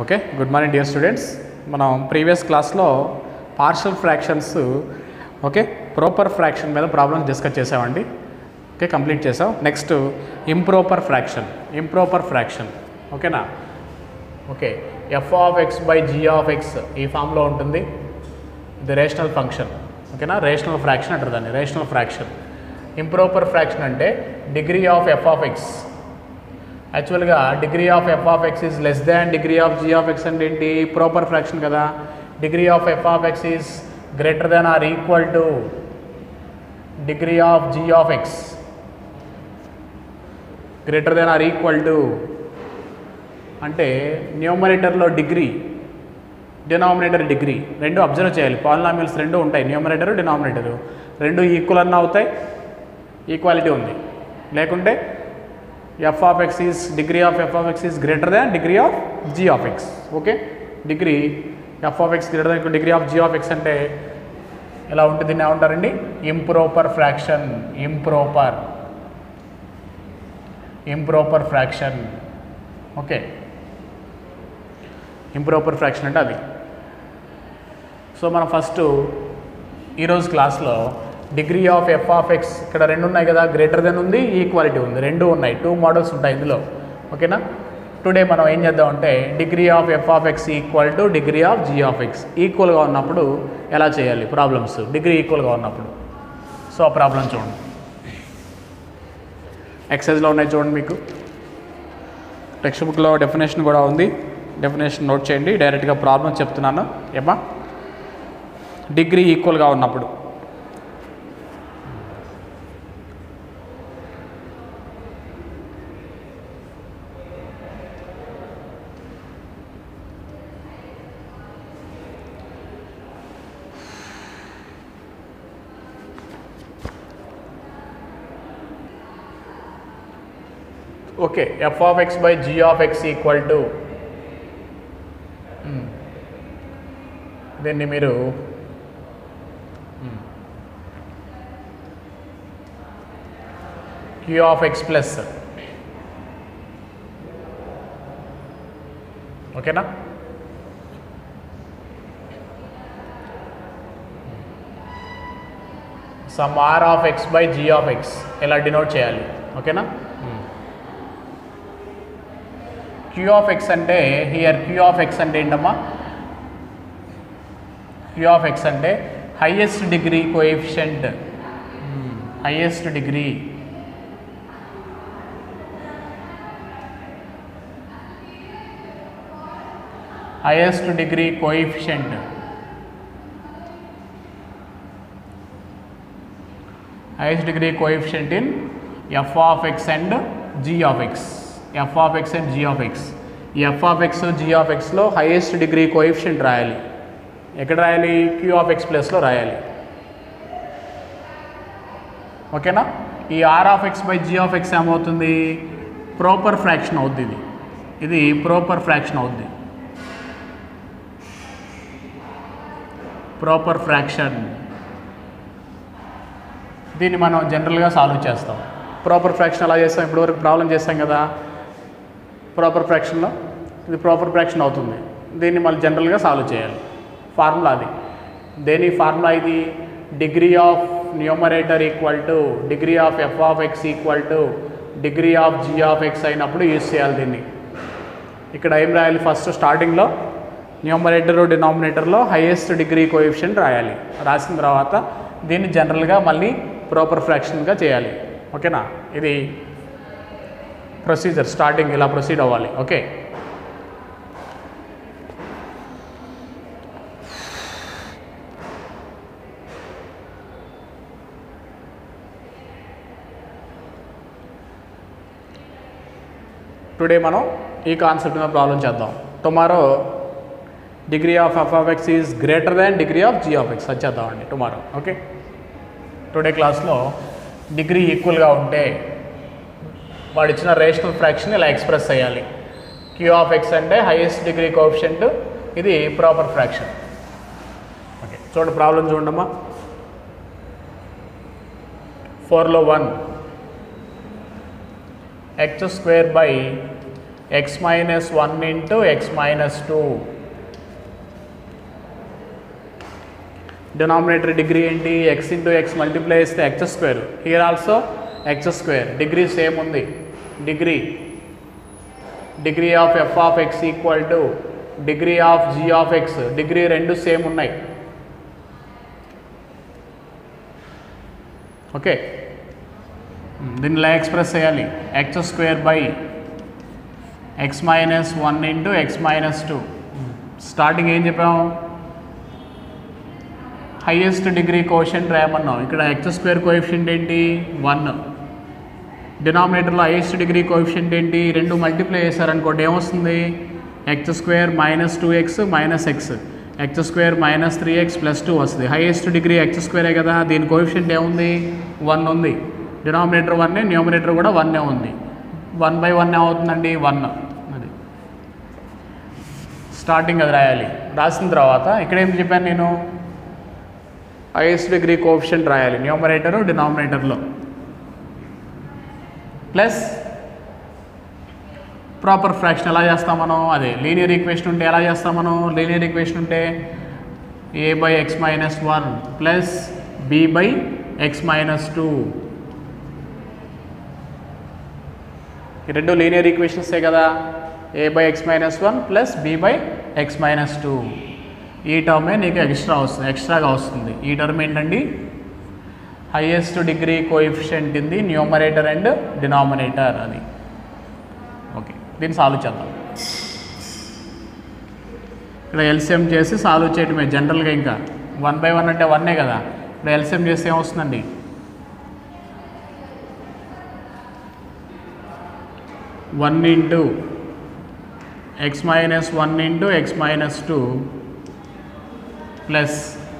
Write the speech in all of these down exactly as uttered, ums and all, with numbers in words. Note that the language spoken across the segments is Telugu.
Okay good morning dear students. మనం ప్రీవియస్ క్లాస్లో partial fractions okay proper fraction మీద ప్రాబ్లమ్స్ డిస్కస్ చేసామండి. ఓకే కంప్లీట్ చేసాం. Next improper fraction improper fraction ఓకేనా. Okay f of x by g of x ఈ ఫామ్లో ఉంటుంది. ఇది రేషనల్ ఫంక్షన్ ఓకేనా. రేషనల్ ఫ్రాక్షన్ అంటారు దాన్ని, రేషనల్ ఫ్రాక్షన్. ఇంప్రాపర్ ఫ్రాక్షన్ అంటే degree of f of x. యాక్చువల్గా degree of f of x is less than degree of g of x అంటే ఏంటి, ప్రాపర్ ఫ్రాక్షన్ కదా. Degree of f of x is greater than or equal to degree of g of x, greater than or equal to అంటే న్యూమరేటర్లో డిగ్రీ, డినామినేటర్ డిగ్రీ రెండు అబ్జర్వ్ చేయాలి. పాలినామియల్స్ రెండు ఉంటాయి, న్యూమరేటరు డినామినేటరు రెండు ఈక్వల్ అన్న అవుతాయి, ఈక్వాలిటీ ఉంది. లేకుంటే f of x is degree of f of x is greater than degree of g of x. Okay degree f of x greater than degree of g of x అంటే ఎలా ఉంటుంది, దీన్ని ఏమంటారండి, improper fraction. Improper improper fraction okay improper fraction అంటే అది. సో మనం ఫస్ట్ ఈరోజు క్లాస్లో degree of f of x ఇక్కడ రెండు ఉన్నాయి కదా, గ్రేటర్ దెన్ ఉంది, ఈక్వాలిటీ ఉంది, రెండు ఉన్నాయి, టూ మోడల్స్ ఉంటాయి ఇందులో ఓకేనా. టుడే మనం ఏం చేద్దామంటే degree of f of x equal to degree of g of x ఈక్వల్గా ఉన్నప్పుడు ఎలా చేయాలి ప్రాబ్లమ్స్, డిగ్రీ ఈక్వల్గా ఉన్నప్పుడు. సో ఆ ప్రాబ్లం చూడండి, ఎక్సైజ్లో ఉన్నాయి చూడండి. మీకు టెక్స్ట్ బుక్లో డెఫినేషన్ కూడా ఉంది, డెఫినేషన్ నోట్ చేయండి. డైరెక్ట్గా ప్రాబ్లం చెప్తున్నాను ఏమా. డిగ్రీ ఈక్వల్గా ఉన్నప్పుడు okay f of x by g of x equal to దీన్ని మీరు క్యూ ఆఫ్ ఎక్స్ ప్లస్ ఓకేనా. Sum r of x by g of x ఇలా డినోట్ చేయాలి ఓకేనా. క్యూ ఆఫ్ ఎక్స్ అంటే హియర్ క్యూ ఆఫ్ ఎక్స్ అంటే ఏంటమ్మా, క్యూ ఆఫ్ ఎక్స్ అంటే highest degree coefficient, highest degree highest degree coefficient highest degree coefficient in f of x and g of x. F of x and g of x, ఈ f of x g of x highest degree coefficient రాయాలి. ఎక్కడ రాయాలి, క్యూ ఆఫ్ ఎక్స్ ప్లస్లో రాయాలి ఓకేనా. ఈ r of x by g of x ఏమవుతుంది, ప్రాపర్ ఫ్రాక్షన్ అవుద్ది. ఇది ఇది ప్రాపర్ ఫ్రాక్షన్ అవుద్ది, ప్రాపర్ ఫ్రాక్షన్. దీన్ని మనం జనరల్గా సాల్వ్ చేస్తాం. ప్రాపర్ ఫ్రాక్షన్ అలా చేస్తాం, ఇప్పటివరకు ప్రాబ్లం చేస్తాం కదా ప్రాపర్ ఫ్రాక్షన్లో. ఇది ప్రాపర్ ఫ్రాక్షన్ అవుతుంది, దీన్ని మళ్ళీ జనరల్గా సాల్వ్ చేయాలి. ఫార్ములా అది, దేని ఫార్ములా ఇది, degree of numerator equal to degree of f of x equal to degree of g of x అయినప్పుడు యూజ్ చేయాలి దీన్ని. ఇక్కడ ఏం రాయాలి, ఫస్ట్ స్టార్టింగ్లో న్యూమరేటర్ డినామినేటర్లో హైయెస్ట్ డిగ్రీ కోఎఫిషియంట్ రాయాలి. రాసిన తర్వాత దీన్ని జనరల్గా మళ్ళీ ప్రాపర్ ఫ్రాక్షన్గా చేయాలి ఓకేనా. ఇది ప్రొసీజర్, స్టార్టింగ్ ఇలా ప్రొసీడ్ అవ్వాలి ఓకే. టుడే మనం ఈ కాన్సెప్ట్ మీద ప్రాబ్లం చేద్దాం. Tomorrow degree of f of x is greater than degree of g of x అది చేద్దామండి టుమారో ఓకే. టుడే క్లాస్లో డిగ్రీ ఈక్వల్గా ఉంటే వాడు ఇచ్చిన రేషనల్ ఫ్రాక్షన్ ఇలా ఎక్స్ప్రెస్ చేయాలి. క్యూ ఆఫ్ ఎక్స్ అంటే హైయెస్ట్ డిగ్రీ కోఎఫిషియంట్, ఇది ప్రాపర్ ఫ్రాక్షన్ ఓకే. చూడండి ప్రాబ్లం చూడమ్మా. ఫోర్లో one x square by x minus one into x minus two. Denominator degree ఏంటి? ఎక్స్ ఇంటూ ఎక్స్ మల్టిప్లై చేస్తే x square. Here also x square. Degree same ఉంది. Degree degree of f of x equal to degree of g of x. Degree రెండు సేమ్ ఉన్నాయి. ఓకే, దీన్ని ఇలా ఎక్స్ప్రెస్ చేయాలి. X square by x minus one into x minus two. Starting ఏం చెప్పాము? హైయెస్ట్ డిగ్రీ కోఎఫిషియంట్ రాయమన్నాం. ఇక్కడ ఎక్స్ స్క్వేర్ కోఎఫిషియంట్ ఏంటి? వన్. డినామినేటర్లో హైయెస్ట్ డిగ్రీ కోఎఫిషియంట్ ఏంటి? రెండు మల్టిప్లై చేశారనుకోండి ఏమొస్తుంది? X square minus two x minus x. X square minus three x plus two వస్తుంది. హైయెస్ట్ డిగ్రీ ఎక్స్ స్క్వేరే కదా, దీని కోఎఫిషియంట్ ఏముంది? వన్ ఉంది. డినామినేటర్ వన్నే, న్యూమరేటర్ కూడా వన్నే ఉంది. వన్ బై వన్ ఏమవుతుందండి? వన్. అది స్టార్టింగ్ అది రాయాలి. రాసిన తర్వాత ఇక్కడ ఏం చెప్పాను నేను? హైయెస్ట్ డిగ్రీ కోఎఫిషియంట్ రాయాలి న్యూమరేటరు డినామినేటర్లో. ప్లస్ ప్రాపర్ ఫ్రాక్షన్ ఎలా చేస్తాం మనం? అదే లీనియర్ ఈక్వేషన్ ఉంటే ఎలా చేస్తాం మనం? లీనియర్ ఈక్వేషన్ ఉంటే a by x minus one plus b by x minus two. ఈ రెండు లీనియర్ ఈక్వేషన్సే కదా. A by x minus one plus b by x minus two. ఈ టర్మే నీకు ఎక్స్ట్రా వస్తుంది, ఎక్స్ట్రాగా వస్తుంది. ఈ టర్మ్ ఏంటండి? Highest degree coefficient in the numerator and denominator. అది ఓకే, దీన్ని సాల్వ్ చేద్దాం. ఇక్కడ ఎల్సిఎం చేసి సాల్వ్ చేయటమే జనరల్గా. ఇంకా వన్ బై వన్ అంటే వన్నే కదా. ఇక్కడ ఎల్సిఎం చేస్తే ఏమొస్తుందండి? One into x minus one into x minus two plus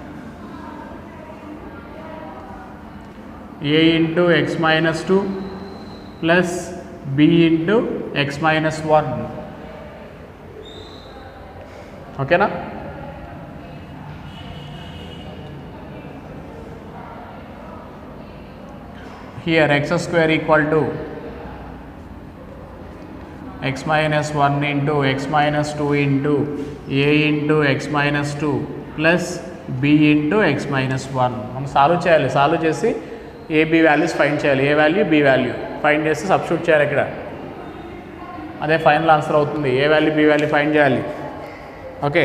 a into x minus two plus b into x minus one. ఓకేనా? Here x square equal to x minus one into x minus two into a into x minus two plus b into x minus one. మనం సాల్వ్ చేయాలి. సాల్వ్ చేసి ఏ బి వాల్యూస్ ఫైండ్ చేయాలి. A value B value find చేసి సబ్స్టిట్యూట్ చేయాలి ఇక్కడ. అదే ఫైనల్ ఆన్సర్ అవుతుంది. A value B value find చేయాలి. Okay,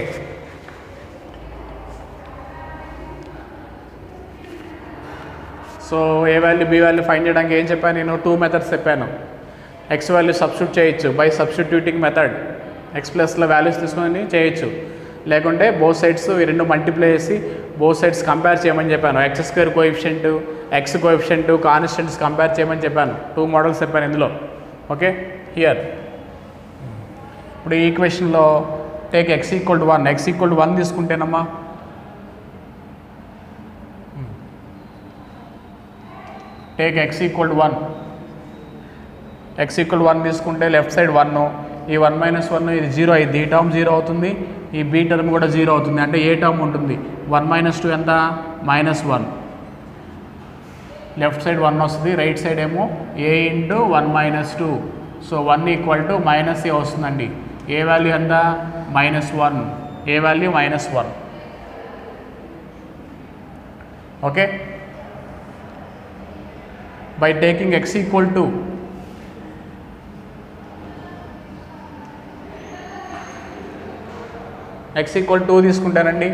so a value B value find చేయడానికి ఏం చెప్పాను నేను? టూ మెథడ్స్ చెప్పాను. ఎక్స్ వాల్యూ సబ్స్టిట్యూట్ చేయొచ్చు బై సబ్స్టిట్యూటింగ్ మెథడ్. ఎక్స్ ప్లస్లో వాల్యూస్ తీసుకొని చేయొచ్చు. లేకుంటే బోత్ సైడ్స్ ఈ రెండు మల్టిప్లై చేసి బోత్ సైడ్స్ కంపేర్ చేయమని చెప్పాను. X square coefficient, x coefficient, constants compare చేయమని చెప్పాను. టూ మోడల్స్ చెప్పాను ఇందులో. ఓకే, హియర్ ఇప్పుడు ఈ ఈక్వేషన్లో take x equal to one. X equal to one తీసుకుంటేనమ్మా take x equal to one. X equal one తీసుకుంటే లెఫ్ట్ సైడ్ వన్, ఈ వన్ మైనస్ వన్ ఇది జీరో అయింది. ఈ టర్మ్ జీరో అవుతుంది, ఈ బి టర్మ్ కూడా జీరో అవుతుంది. అంటే ఏ టర్మ్ ఉంటుంది? వన్ మైనస్ టూ ఎంత? Minus one. Left side one వస్తుంది, రైట్ సైడ్ ఏమో A into one minus two. So one equal to minus A వస్తుందండి. ఏ వాల్యూ ఎంత? Minus one. A value minus one. Okay, by taking x equal to x equal two తీసుకుంటానండి.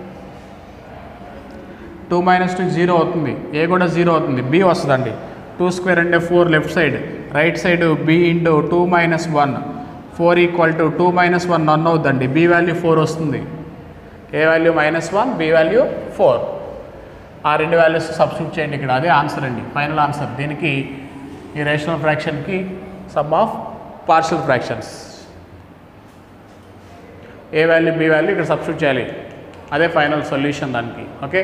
టూ మైనస్ టూ జీరో అవుతుంది, ఏ కూడా జీరో అవుతుంది, బి వస్తుందండి. టూ స్క్వేర్ అంటే four left side, right side B into two minus one. Four equal to two minus one one అవుతుందండి. బి వాల్యూ ఫోర్ వస్తుంది. A value? Minus one, B value four. ఆ రెండు వాల్యూస్ సబ్స్టిట్యూట్ చేయండి ఇక్కడ. అదే ఆన్సర్ అండి, ఫైనల్ ఆన్సర్. దీనికి ఈ రేషనల్ ఫ్రాక్షన్కి sum of partial fractions. A value B value ఇక్కడ సబ్స్టిట్యూట్ చేయాలి. అదే ఫైనల్ సొల్యూషన్ దానికి. ఓకే,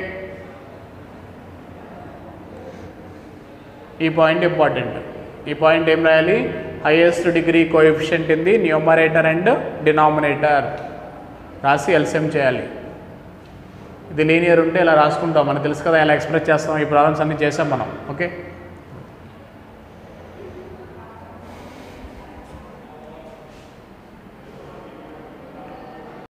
ఈ పాయింట్ ఇంపార్టెంట్. ఈ పాయింట్ ఏం రాయాలి? Highest degree coefficient in the numerator and denominator రాసి ఎల్సిఎం చేయాలి. ఇది లీనియర్ ఉంటే ఇలా రాసుకుంటాం. మనకు తెలుసు కదా ఎలా ఎక్స్ప్రెస్ చేస్తాం. ఈ ప్రాబ్లమ్స్ అన్నీ చేసాం మనం. ఓకే.